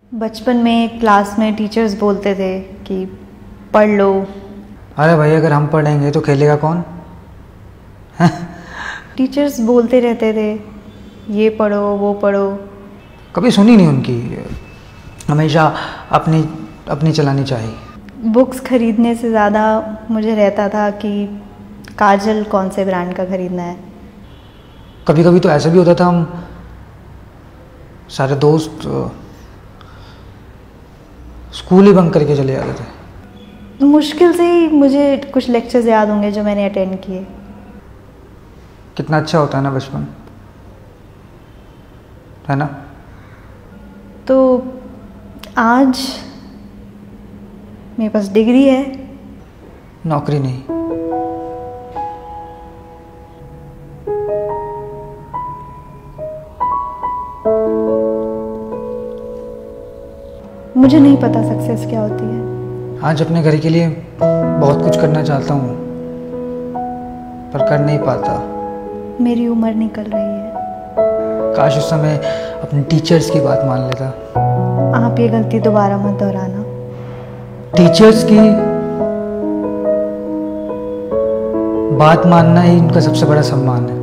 बचपन में क्लास में टीचर्स बोलते थे कि पढ़ लो। अरे भाई, अगर हम पढ़ेंगे तो खेलेगा कौन? टीचर्स बोलते रहते थे ये पढ़ो वो पढ़ो। कभी सुनी नहीं उनकी, हमेशा अपनी अपनी चलानी चाहिए। बुक्स खरीदने से ज़्यादा मुझे रहता था कि काजल कौन से ब्रांड का खरीदना है। कभी कभी तो ऐसा भी होता था, हम सारे दोस्त स्कूल ही बंक करके चले जाते थे। मुश्किल से ही मुझे कुछ लेक्चर्स याद होंगे जो मैंने अटेंड किए। कितना अच्छा होता है ना बचपन, है ना? तो आज मेरे पास डिग्री है, नौकरी नहीं। मुझे नहीं पता सक्सेस क्या होती है। आज अपने घर के लिए बहुत कुछ करना चाहता हूँ पर कर नहीं पाता। मेरी उम्र निकल रही है। काश उस समय अपने टीचर्स की बात मान लेता। आप ये गलती दोबारा मत दोहराना। टीचर्स की बात मानना ही उनका सबसे बड़ा सम्मान है।